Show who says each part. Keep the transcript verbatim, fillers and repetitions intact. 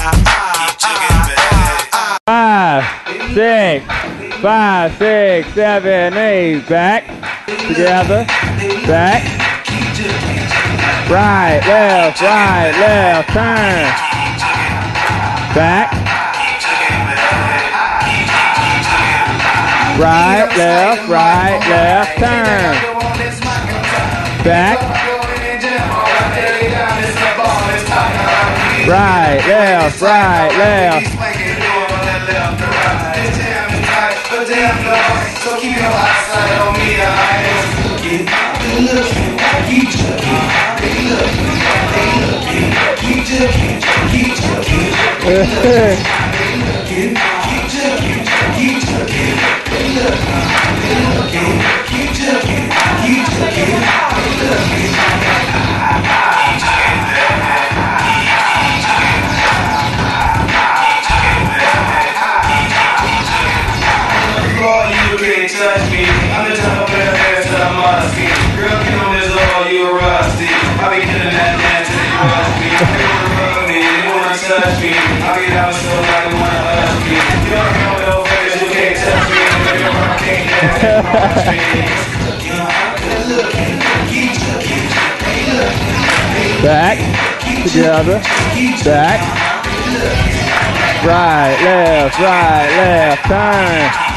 Speaker 1: Five, six, five, six, seven, eight. Back, together, back. Right, left, right, left, turn. Back. Right, left, right, left, turn. Back. Right, left, right, left. So keep your eyesight on me. Keep looking, keep looking, keep looking, keep looking, keep looking, touch me. I'm the type of player that's to my skin. Girl, get on this all you rusty. I be getting that dance and you rush me. They wanna rub me, they wanna touch me. I get out so like they wanna hush me. You don't know no face, you can't touch me. Baby, I can't dance and rush me. Back, together, back. Right, left, right, left, turn.